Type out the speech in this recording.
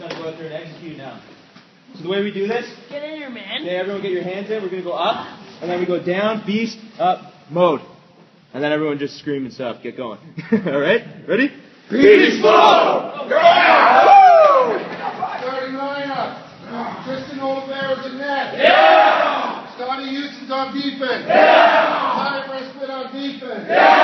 going to go out there and execute now. So the way we do this, get in here, man. Okay, everyone get your hands in. We're going to go up, and then we go down, beast, up, mode. And then everyone just scream and stuff. Get going. All right? Ready? Beast mode! Starting lineup. Tristan Oliveira's in net. Yeah! Scotty Houston's on defense. Yeah! Ty Respit on defense. Yeah!